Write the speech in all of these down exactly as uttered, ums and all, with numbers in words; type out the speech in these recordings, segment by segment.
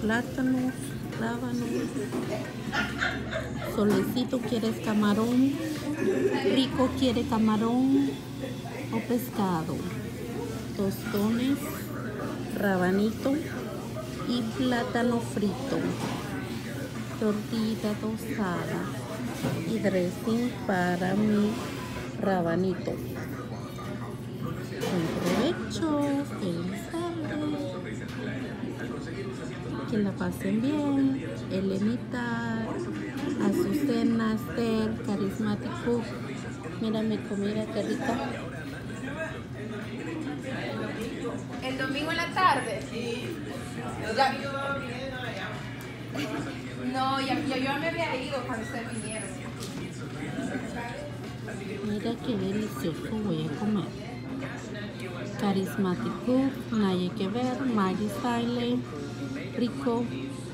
plátanos, rábanos. Solecito, ¿quieres camarón? Rico, ¿quiere camarón o pescado? Tostones, rabanito y plátano frito. Tortilla tostada y dressing para mi rabanito. Buen provecho, feliz tarde, que la pasen bien. Elenita, Azucena, Esther, Carismático. Mira mi comida, qué rica. El domingo en la tarde. Ya. No, ya, ya yo me había ido cuando ustedes vinieron. Mira qué delicioso voy a comer. Carismático, nadie que ver, Maggie Style, rico.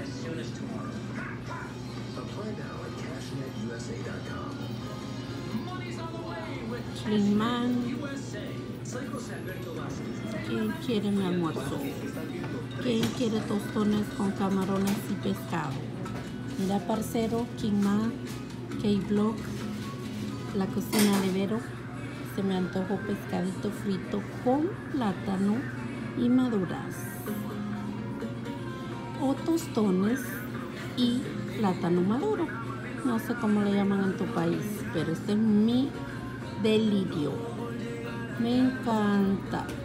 Clean. ¿Quién quiere mi almuerzo? ¿Quién quiere tostones con camarones y pescado? Mira, parcero, Kingma, K-Block, la cocina de Vero. Se me antojó pescadito frito con plátano y maduras. O tostones y plátano maduro. No sé cómo le llaman en tu país, pero este es mi delirio. Me encanta.